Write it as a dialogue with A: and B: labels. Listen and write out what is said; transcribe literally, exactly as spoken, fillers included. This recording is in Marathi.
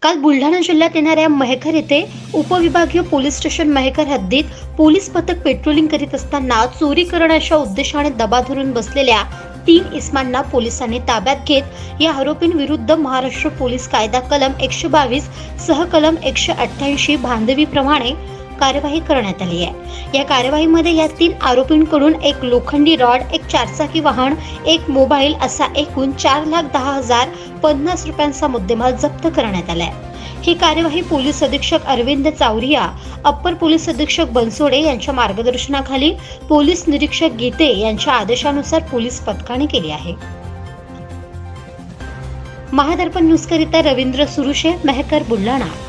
A: काल बुलढाणा जिल्ह्यात येणाऱ्या मेहकर येथे उपविभागीय पोलीस स्टेशन मेहकर हद्दीत पोलीस पथक पेट्रोलिंग करीत असताना चोरी करण्याच्या उद्देशाने दबा धरून बसलेल्या तीन इसमांना पोलिसांनी ताब्यात घेत या आरोपींविरुद्ध महाराष्ट्र पोलीस कायदा कलम एकशे बावीस सह कलम एकशे अठ्ठ्याऐंशी भांडवी प्रमाणे कार्यवाही करण्यात आली आहे। या कार्यवाहीमध्ये या तीन आरोपींकडून एक लोखंडी रॉड, एक चारचाकी वाहन, एक मोबाईल असा एकूण चार लाख दहा हजार पन्नास रुपयांचा मुद्देमाल जप्त करण्यात आला आहे। ही कार्यवाही पोलीस अधीक्षक अरविंद चावरिया, अप्पर पोलीस अधीक्षक बनसोडे यांच्या मार्गदर्शनाखाली पोलीस निरीक्षक गीते यांच्या आदेशानुसार पोलीस पथकाने केली आहे। महादर्पण न्यूज करिता रवींद्र सुरुशे, मेहकर, बुलढाणा।